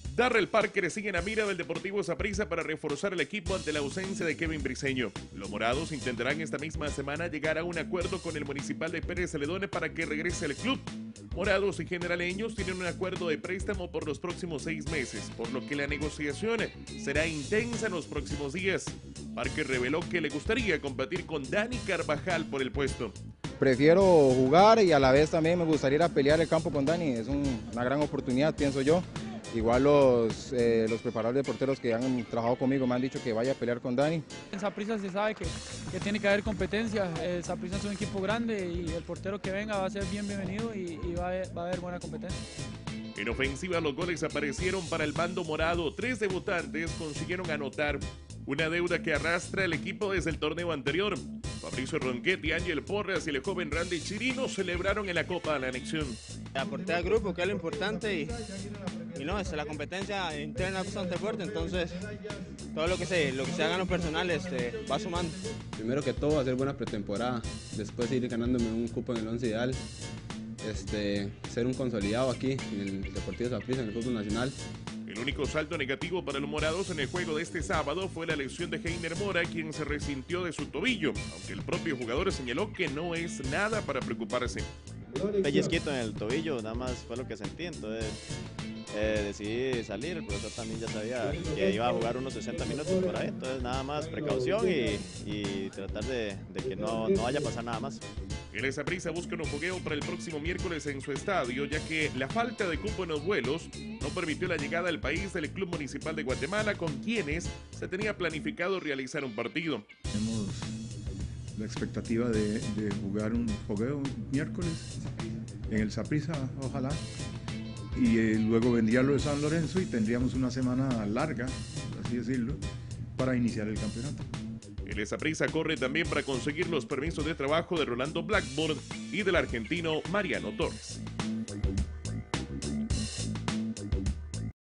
Darrell Parker sigue en la mira del Deportivo Saprissa para reforzar el equipo ante la ausencia de Kevin Briceño. Los morados intentarán esta misma semana llegar a un acuerdo con el Municipal de Pérez Celedón para que regrese al club. Morados y generaleños tienen un acuerdo de préstamo por los próximos 6 meses, por lo que la negociación será intensa en los próximos días. Parker reveló que le gustaría competir con Dani Carvajal por el puesto. Prefiero jugar y a la vez también me gustaría ir a pelear el campo con Dani, es una gran oportunidad, pienso yo. Igual los preparadores de porteros que han trabajado conmigo me han dicho que vaya a pelear con Dani. En Saprissa se sabe que tiene que haber competencia, Saprissa es un equipo grande y el portero que venga va a ser bienvenido y va a haber buena competencia. En ofensiva los goles aparecieron para el bando morado, 3 debutantes consiguieron anotar. Una deuda que arrastra el equipo desde el torneo anterior. Fabricio Ronquetti, Ángel Porras y el joven Randy Chirino celebraron en la Copa de la Anexión. Aporté al grupo, que es lo importante, y no, la competencia interna es bastante fuerte, entonces todo lo que se haga en lo personal va sumando. Primero que todo, hacer buena pretemporada, después ir ganándome un cupo en el 11 ideal, ser un consolidado aquí en el Deportivo Saprissa, en el fútbol nacional. El único saldo negativo para los morados en el juego de este sábado fue la lesión de Heiner Mora, quien se resintió de su tobillo, aunque el propio jugador señaló que no es nada para preocuparse. Un pellizquito en el tobillo, nada más fue lo que sentí, entonces decidí salir. El profesor también ya sabía que iba a jugar unos 60 minutos por ahí, entonces nada más precaución y tratar de que no vaya a pasar nada más. El Saprissa busca un fogueo para el próximo miércoles en su estadio, ya que la falta de cupo en los vuelos no permitió la llegada al país del Club Municipal de Guatemala, con quienes se tenía planificado realizar un partido. Tenemos la expectativa de jugar un fogueo miércoles en el Saprissa, ojalá, y luego vendría lo de San Lorenzo y tendríamos una semana larga, por así decirlo, para iniciar el campeonato. El Saprissa corre también para conseguir los permisos de trabajo de Rolando Blackburn y del argentino Mariano Torres.